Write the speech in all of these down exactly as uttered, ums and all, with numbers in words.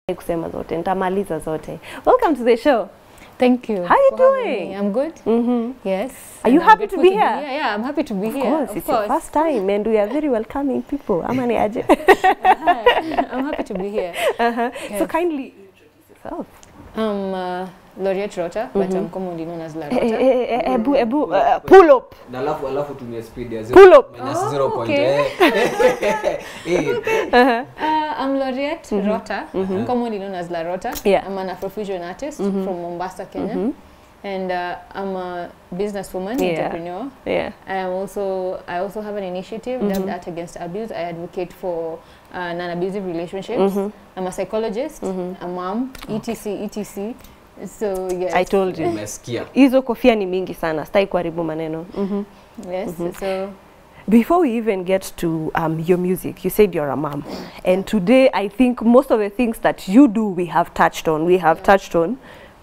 kusema zote, nitamaliza zote. Welcome to the show. Thank you. How are you doing? I'm good. Mm-hmm. Yes. Are you happy to be, to be here? here? Yeah, I'm happy to be of here. Course, of it's course, your first time and we are very welcoming people. Amani aje. I'm happy to be here. Uh-huh. Yes. So kindly introduce yourself. I'm uh, Laureate Rota, mm-hmm. but I'm commonly known as La Rota. Eh, eh, eh, ebu, ebu, uh, pull up. Na alafu alafu tumia speed ya pull up. minus zero point okay. uh-huh. uh, I'm Laureate mm-hmm. Rota, mm-hmm. commonly known as La Rota. Yeah. I'm an Afrofusion artist mm-hmm. from Mombasa, Kenya. Mm-hmm. And uh, I'm a businesswoman, yeah. entrepreneur. Yeah. I am also I also have an initiative, mm-hmm. Dubbed Art Against Abuse. I advocate for uh, non-abusive relationships. Mm-hmm. I'm a psychologist, mm-hmm. a mom, et cetera, et cetera. So yes. I told you. Umesikia. Hizo kofia ni mingi sana. Stai kuharibu maneno. Mm-hmm. Yes. Mm-hmm. So before we even get to um, your music, you said you're a mom. And today, I think most of the things that you do, we have touched on. We have yeah. touched on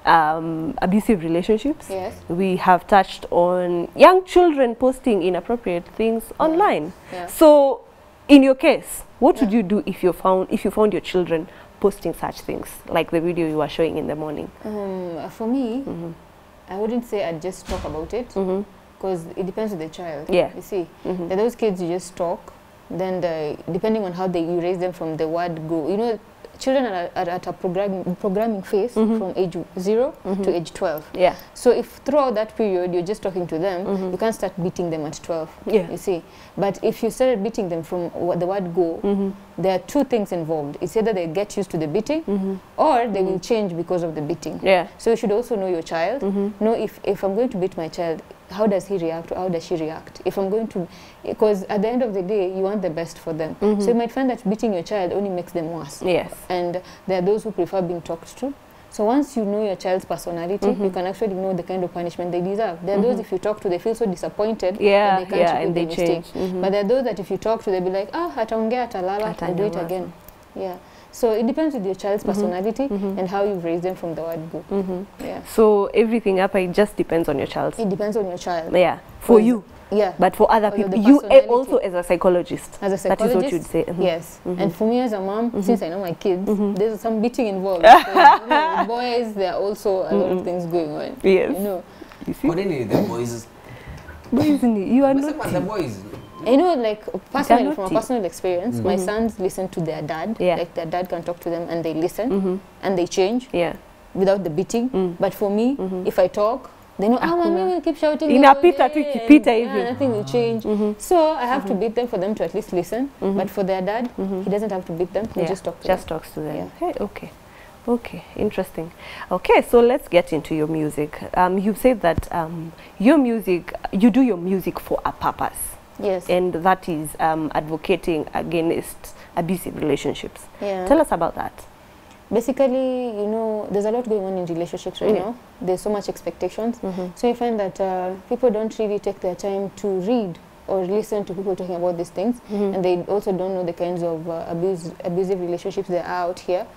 um, abusive relationships. Yes. We have touched on young children posting inappropriate things yeah. online. Yeah. So, in your case, what yeah. would you do if you found if you found your children posting such things, like the video you were showing in the morning? Um, for me, mm-hmm. I wouldn't say I'd just talk about it. Mm-hmm. Because it depends on the child. Yeah. You see, mm-hmm. that those kids you just talk, then the, depending on how they you raise them from the word go, you know, children are, are at a programming programming phase mm-hmm. from age zero mm-hmm. to age twelve. Yeah. So if throughout that period you're just talking to them, mm-hmm. you can't start beating them at twelve. Yeah. You see, but if you started beating them from the word go, mm-hmm. there are two things involved. It's either they get used to the beating, mm-hmm. or they mm-hmm. will change because of the beating. Yeah. So you should also know your child. Mm-hmm. Know if if I'm going to beat my child, how does he react or how does she react? If I'm going to, because at the end of the day, you want the best for them. Mm-hmm. So you might find that beating your child only makes them worse. Yes. And there are those who prefer being talked to. So once you know your child's personality, mm-hmm. you can actually know the kind of punishment they deserve. There are mm-hmm. those if you talk to, they feel so disappointed yeah, that they can't yeah, repeat and they the change. mistake. Mm-hmm. But there are those that if you talk to, they'll be like, ah, ataongea, atalala, I'll do it again. Yeah. So it depends with your child's personality mm-hmm. and how you've raised them from the word go. Mm-hmm. Yeah. So everything up, it just depends on your child. It depends on your child. Yeah. For you. Yeah. But for other or people, you also as a psychologist. As a psychologist, that is what you'd say. Mm-hmm. Yes. Mm-hmm. And for me as a mom, mm-hmm. since I know my kids, mm-hmm. there's some beating involved. So, you know, boys, there are also a mm-hmm. lot of things going on. Yes. You know. You see? What any the boys? Boys, you are not. The boys. You know, like personally, from a personal experience, mm-hmm. my sons listen to their dad. Yeah. Like their dad can talk to them and they listen mm-hmm. and they change. Yeah. Without the beating. Mm. But for me, mm-hmm. if I talk, they know, ah, mommy will keep shouting. Inapita tu ikipita hivi. Yeah, nothing will change. Mm-hmm. So I have mm-hmm. to beat them for them to at least listen. Mm-hmm. But for their dad, mm-hmm. he doesn't have to beat them. He yeah. just talks to just them. talks to them. Yeah. Hey, okay. Okay, interesting. Okay, so let's get into your music. Um, you said that um, your music, you do your music for a purpose. Yes. And that is um, advocating against abusive relationships. Yeah. Tell us about that. Basically, you know, there's a lot going on in relationships right yeah. now. There's so much expectations. Mm-hmm. So you find that uh, people don't really take their time to read or listen to people talking about these things. Mm-hmm. And they also don't know the kinds of uh, abuse, abusive relationships that are out here.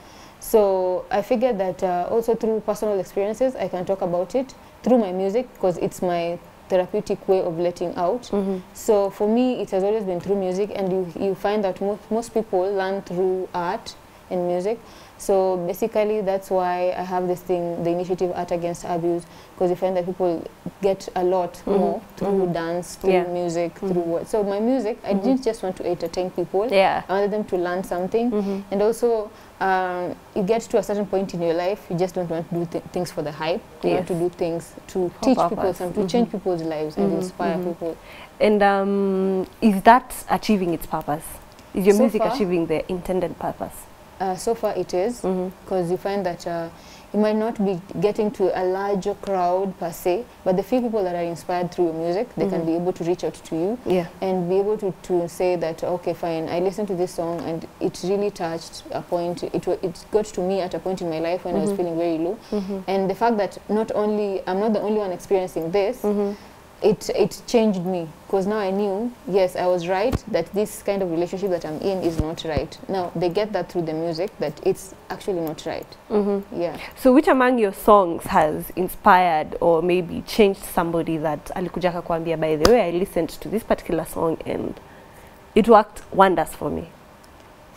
So I figured that uh, also through personal experiences, I can talk about it through my music because it's my therapeutic way of letting out. Mm-hmm. So for me, it has always been through music, and you, you find that mo most people learn through art and music. So basically, that's why I have this thing, the initiative Art Against Abuse, because you find that people get a lot mm-hmm. more through mm-hmm. dance, through yeah. music, mm-hmm. through what. So my music, I mm-hmm. didn't just want to entertain people. Yeah. I wanted them to learn something. Mm-hmm. And also, um, you get to a certain point in your life, you just don't want to do th things for the hype. You yes. want to do things to for teach purpose. people something, to mm-hmm. change people's lives and mm-hmm. inspire mm-hmm. people. And um, is that achieving its purpose? Is your so music far, achieving the intended purpose? Uh, so far it is, because mm-hmm. you find that uh, you might not be getting to a larger crowd per se, but the few people that are inspired through your music, they mm-hmm. can be able to reach out to you yeah. and be able to, to say that, okay, fine, I listened to this song and it really touched a point, it, it got to me at a point in my life when mm-hmm. I was feeling very low. Mm-hmm. And the fact that not only, I'm not the only one experiencing this, mm-hmm. It, it changed me, because now I knew, yes, I was right, that this kind of relationship that I'm in is not right. Now, they get that through the music, that it's actually not right. Mm-hmm. Yeah. So which among your songs has inspired or maybe changed somebody that alikuja akakwambia, by the way, I listened to this particular song and it worked wonders for me?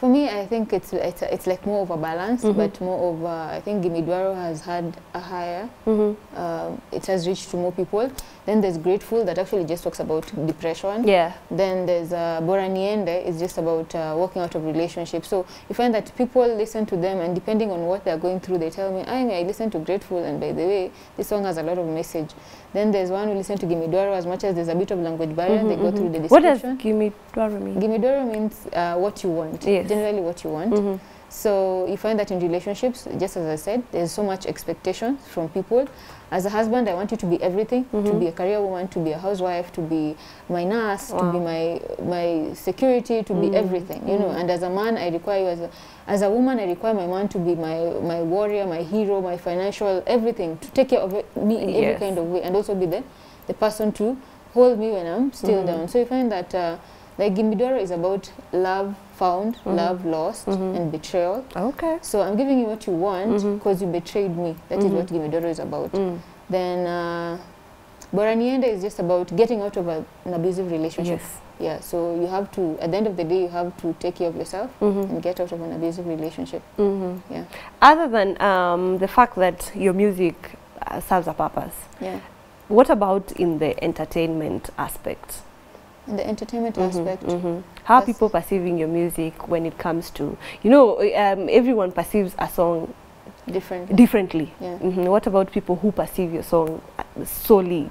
For me, I think it's it's, it's like more of a balance, Mhm. but more of uh, I think Gimidwaro has had a higher. Mhm. Um, it has reached to more people. Then there's Grateful that actually just talks about depression. Yeah. Then there's uh, Bora Niende, it's just about uh, walking out of relationships. So you find that people listen to them, and depending on what they're going through, they tell me, I mean, I listen to Grateful, and by the way, this song has a lot of message. Then there's one who listen to Gimidwaro, as much as there's a bit of language barrier, Mhm, they go mhm. through the What does description. Gimme Dwaro mean? Gimidwaro means uh, what you want, Yes. generally what you want. Mhm. So you find that in relationships, just as I said, there's so much expectation from people. As a husband, I want you to be everything, to Mhm. be a career woman, to be a housewife, to be my nurse, to Wow. be my my security, to Mm. be everything, you know. Mm. And as a man, I require you as a, as a woman, I require my man to be my, my warrior, my hero, my financial, everything, to take care of it, me in every Yes. kind of way, and also be the, the person to hold me when I'm still Mhm. down. So you find that uh, like Gimidwaro is about love found, Mhm. love lost, Mhm. and betrayal. Okay. So I'm giving you what you want Mhm. because you betrayed me. That is Mhm. what Gimidwaro is about. Mm. Then uh, Bora Niende is just about getting out of a, an abusive relationship. Yes. Yeah, so you have to, at the end of the day, you have to take care of yourself Mhm. and get out of an abusive relationship. Mhm. Yeah, Other than um, the fact that your music uh, serves a purpose, yeah. what about in the entertainment aspect? And the entertainment Mhm, aspect, mhm. How are That's- people perceiving your music when it comes to, you know, um, everyone perceives a song different. differently. Yeah. Mhm. What about people who perceive your song uh, solely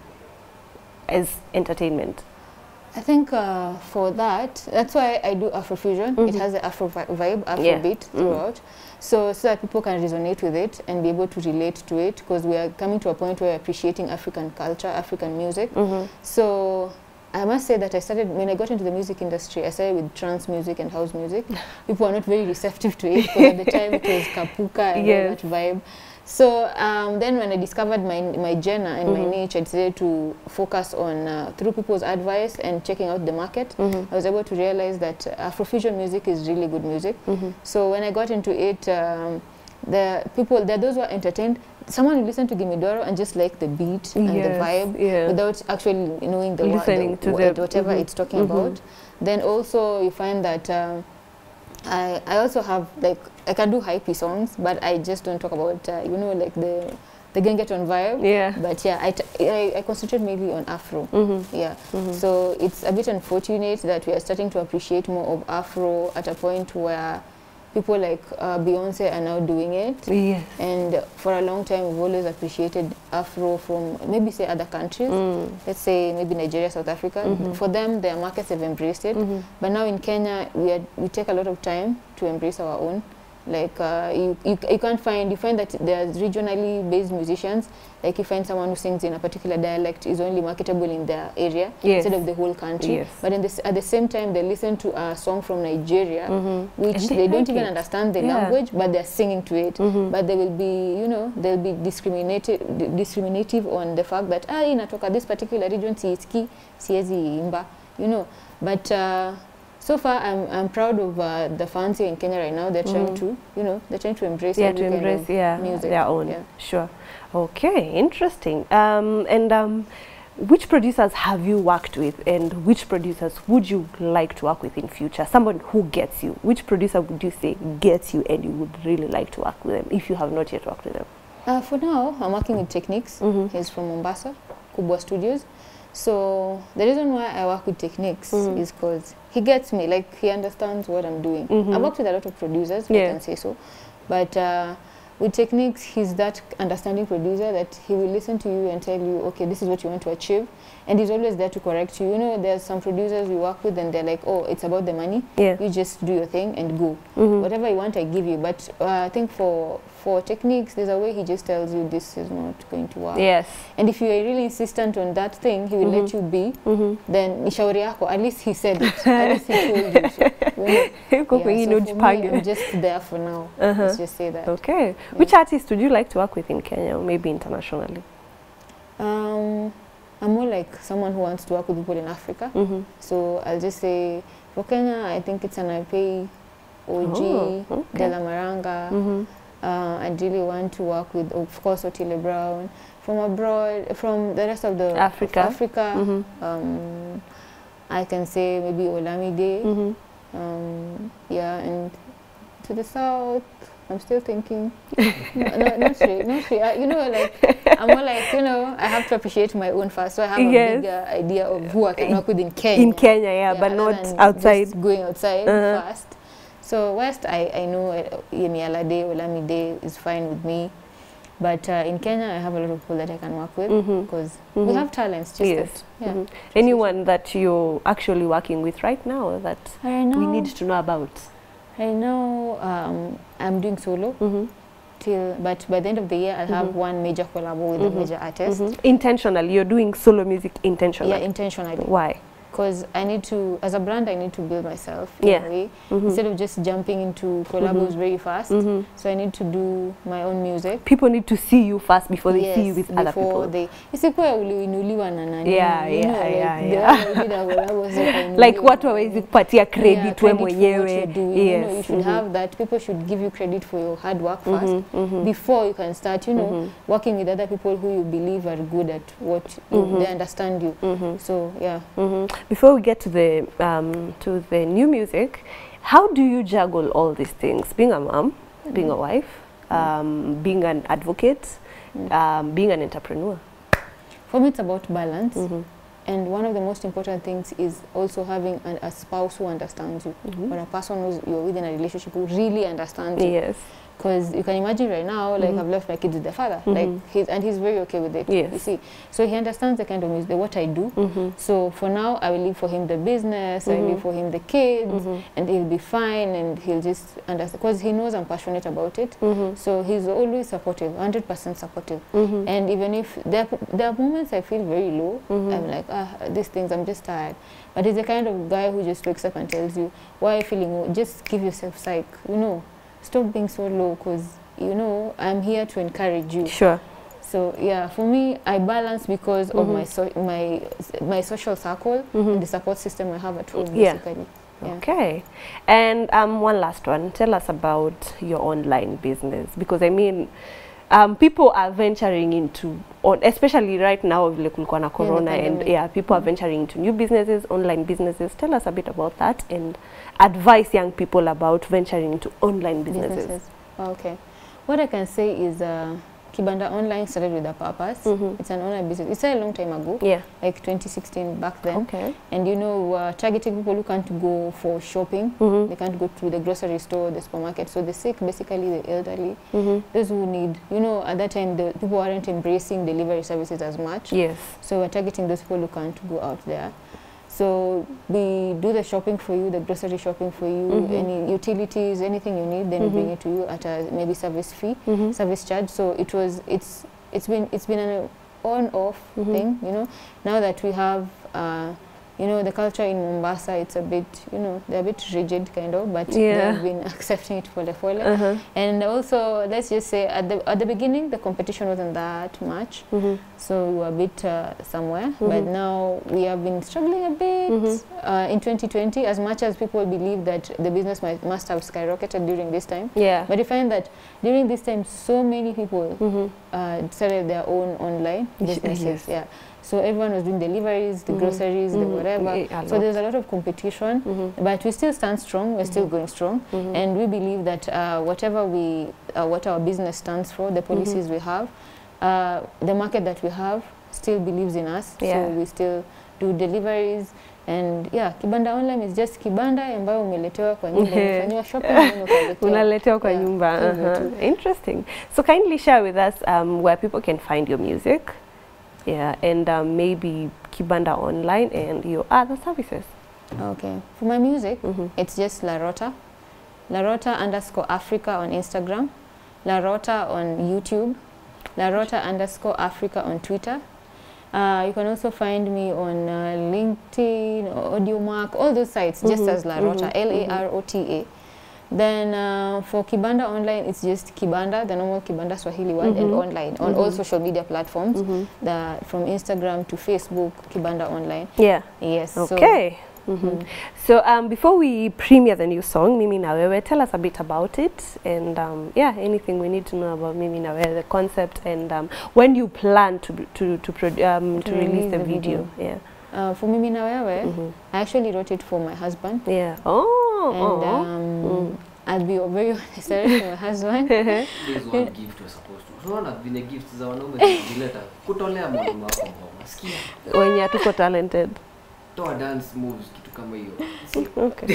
as entertainment? I think uh, for that, that's why I do Afrofusion. Mhm. It has the Afro vi vibe, Afro Yeah. beat Mhm. throughout. So, so that people can resonate with it and be able to relate to it, because we are coming to a point where we're appreciating African culture, African music. Mhm. So I must say that I started, when I got into the music industry, I started with trance music and house music. People are not very receptive to it, because at the time it was Kapuka and Yes. all that vibe. So um, then when I discovered my, my genre and Mhm. my niche, I decided to focus on, uh, through people's advice and checking out the market, Mhm. I was able to realize that Afrofusion music is really good music. Mhm. So when I got into it, um, the people, there are those who are entertained. Someone will listen to Gimidwaro and just like the beat and the Yes, vibe, yeah. without actually knowing the, word, Listening the, to word, the- whatever mhm. it's talking Mhm. about. Then also you find that um, I, I also have, like, I can do hypey songs, but I just don't talk about, uh, you know, like the the Gengeton vibe. Yeah. But yeah, I, t I, I concentrate mainly on Afro. Mhm. Yeah. Mhm. So it's a bit unfortunate that we are starting to appreciate more of Afro at a point where people like uh, Beyonce are now doing it. Yes. And for a long time, we've always appreciated Afro from maybe say other countries. Mm. Let's say maybe Nigeria, South Africa. Mhm. For them, their markets have embraced it. Mhm. But now in Kenya, we, are, we take a lot of time to embrace our own. Like uh, you, you, you can't find, you find that there's regionally based musicians. Like you find someone who sings in a particular dialect is only marketable in their area Yes. instead of the whole country. Yes. But in this, at the same time, they listen to a song from Nigeria, Mhm. which And they, they don't like even it. understand the Yeah. language, but they're singing to it. Mhm. But they will be, you know, they'll be discriminated, discriminative on the fact that ah, inatoka this particular region, siski, siezi imba, you know. But uh, so far, I'm I'm proud of uh, the fans here in Kenya right now. They're trying Mhm. to, you know, they're trying to embrace Yeah, every to kind embrace of yeah music. their own. Yeah. Sure. Okay, interesting. Um, and um, which producers have you worked with, and which producers would you like to work with in future? Someone who gets you. Which producer would you say gets you, and you would really like to work with them if you have not yet worked with them? Uh, for now, I'm working with Techniques. Mhm. He's from Mombasa, Kubwa Studios. So the reason why I work with Techniques Mhm. is because he gets me, like he understands what I'm doing. Mhm. I've worked with a lot of producers, Yeah. I can say so. But uh, with Techniques, he's that understanding producer that he will listen to you and tell you, okay, this is what you want to achieve. And he's always there to correct you. You know, there's some producers we work with and they're like, oh, it's about the money. Yeah. You just do your thing and go. Mhm. Whatever you want, I give you. But uh, I think for, for Techniques, there's a way he just tells you this is not going to work. Yes. And if you are really insistent on that thing, he will Mhm. let you be. Mhm. Then ni shauri yako. At least he said it. At least he told you. So, you know, Huko yeah, kwingine so for me, ujipange. I'm just there for now. Uh-huh. Let's just say that. Okay. Which artists would you like to work with in Kenya, or maybe internationally? Um, I'm more like someone who wants to work with people in Africa. Mhm. So I'll just say, for Kenya, I think it's an I P, O G, Oh, okay. Della Maranga. Mhm. Uh, I really want to work with, of course, Otile Brown. From abroad, from the rest of the Africa. of Africa Mhm. um, I can say maybe Olamide. Mhm. Um, yeah, and to the south, I'm still thinking. no, no, not really, not really. I, you know, like I'm more like, you know, I have to appreciate my own first, so I have a Yes. bigger idea of who I can work with in Kenya. In Kenya, yeah, but other not than outside. just going outside Uh-huh. first. So West, I, I know uh, Yemi Alade, Olamide is fine with me. But uh, in Kenya, I have a lot of people that I can work with Mhm. because Mhm. we have talents. Just Yes. that, yeah. Mhm. Anyone that you're actually working with right now that I know. we need to know about? I know um, I'm doing solo Mm-hmm. till, but by the end of the year, I'll have Mhm. one major collabo with Mhm. a major artist. Mm-hmm. Intentionally, you're doing solo music intentionally. Yeah, intentionally. Why? Because I need to, as a brand, I need to build myself Yeah. in a way. Mhm. Instead of just jumping into collabos Mhm. very fast. Mhm. So I need to do my own music. People need to see you first before they Yes, see you with other before people. they isikuwa uliinuliwa na nani. Yeah, you yeah, know, like yeah, the yeah. way I did a collabo, so ukainuliwa Like watu na hawezi nani. kupatia Yeah, credit we credit for what mwenyewe. you're doing. You know, you Yes. should Mhm. have that. People should give you credit for your hard work first Mhm, mhm. before you can start, you know, Mhm. working with other people who you believe are good at what you, Mhm. they understand you. Mhm. So yeah. Mhm. Before we get to the um, to the new music, how do you juggle all these things? Being a mom, being a wife, um, being an advocate, um, being an entrepreneur. For me, it's about balance. Mhm. And one of the most important things is also having an, a spouse who understands you, Mhm. or a person who's you're within a relationship who really understands you. Yes. Because you can imagine right now, like Mhm. I've left my kids with their father, Mhm. like he's and he's very okay with it. Yes. You see, so he understands the kind of music, what I do. Mhm. So for now, I will leave for him the business, I Mhm. leave for him the kids, Mhm. and he'll be fine, and he'll just understand because he knows I'm passionate about it. Mhm. So he's always supportive, one hundred percent supportive. Mhm. And even if there, there are moments I feel very low, Mhm. I'm like, ah, these things, I'm just tired. But he's the kind of guy who just wakes up and tells you, why are you feeling low? Just give yourself psych, you know, stop being so low because, you know, I'm here to encourage you. Sure. So yeah, for me, I balance because of Mhm. my so, my my social circle Mhm. and the support system I have at home, Yeah. basically. Yeah. Okay. And um, one last one. Tell us about your online business because I mean, um, people are venturing into, on, especially right now, vile kulikuwa na corona, and pandemic. yeah, people are venturing into new businesses, online businesses. Tell us a bit about that and advise young people about venturing into online businesses. Businesses. Okay. What I can say is uh, Kibanda Online started with a purpose. Mhm. It's an online business. It started a long time ago, Yeah. like twenty sixteen back then. Okay. And you know, uh, targeting people who can't go for shopping. Mhm. They can't go to the grocery store, the supermarket. So the sick, basically the elderly, Mhm. those who need, you know, at that time the people aren't embracing delivery services as much. Yes. So we're targeting those people who can't go out there. So we do the shopping for you, the grocery shopping for you, Mhm. any utilities, anything you need, then we bring Mhm. it to you at a maybe service fee, Mhm. service charge. So it was, it's, it's been, it's been an on-off Mhm. thing, you know. Now that we have, uh, you know, the culture in Mombasa, it's a bit, you know, they're a bit rigid kind of, but Yeah. they've been accepting it pole pole. Uh-huh. And also, let's just say at the at the beginning, the competition wasn't that much. Mhm. So we were a bit uh, somewhere, but Mhm. now we have been struggling a bit Mhm. uh, in twenty twenty. As much as people believe that the business might, must have skyrocketed during this time, Yeah. but you find that during this time, so many people Mhm. uh, started their own online Yes. businesses. Yeah, so everyone was doing deliveries, the Mhm. groceries, the Mhm. whatever. Eh, a So lot. there's a lot of competition, Mhm. but we still stand strong. We're still going strong, Mhm. and we believe that uh, whatever we, uh, what our business stands for, the policies we have, uh, the market that we have still believes in us. Yeah. So we still do deliveries. And yeah, Kibanda Online is just kibanda ambayo umeletewa kwa nyumba, umefanywa shopping na ukaletewa. Unaletewa kwa Yeah, nyumba. hivyo Uh-huh. tu. Interesting. So kindly share with us um, where people can find your music. Yeah, and um, maybe Kibanda Online and your other services. Okay. For my music, Mhm. it's just La Rota. La Rota underscore Africa on Instagram. La Rota on YouTube. La Rota underscore Africa on Twitter. Uh, you can also find me on uh, LinkedIn, AudioMark, all those sites, just Mhm, as La Rota, mhm, L A R O T A. Then uh, for Kibanda Online, it's just Kibanda, the normal Kibanda Swahili word, and Mhm. online on all Mhm. social media platforms, Mhm. the, from Instagram to Facebook, Kibanda Online. Yeah. Yes. so- Okay. Mhm. Mm. So um, before we premiere the new song, Mimi na Wewe, tell us a bit about it, and um, yeah, anything we need to know about Mimi na Wewe, the concept, and um, when you plan to to to, produ- um, to, To release release the, the video. video. Yeah. Uh, for Mimi na Wewe, Mhm. I actually wrote it for my husband. Yeah. Oh, Oh, and oh. um, Mm. I'll be very honest with my husband. There's one gift we're supposed to. Unaona vile gifts za wanaume zileta kutolea mwanaume wako ngoma. Sikia. Wenye hatuko talented. Toa dance moves kitu kama hiyo. Okay.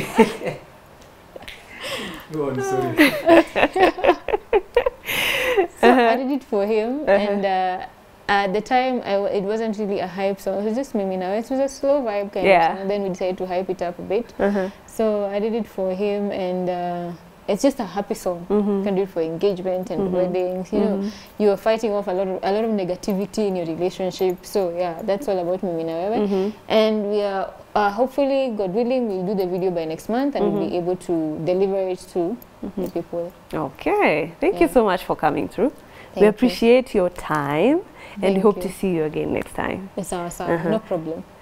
Go on, sorry. So I did it for him, uh-huh. and uh, at the time, I w it wasn't really a hype song. It was just Mimi Nawe. It was a slow vibe kind yeah. of song. And then we decided to hype it up a bit. Uh-huh. So I did it for him, and uh, it's just a happy song. Mm-hmm. You can do it for engagement and mm-hmm. weddings. You mm-hmm. know, you are fighting off a lot of a lot of negativity in your relationship. So yeah, that's all about Mimi Nawe. Mm-hmm. And we are uh, hopefully, God willing, we'll do the video by next month, and mm-hmm. we'll be able to deliver it to mm-hmm. the people. Okay, thank yeah. you so much for coming through. Thank we appreciate you. your time, and Thank we hope you. to see you again next time. Yes, sir, sir. Uh-huh. No problem.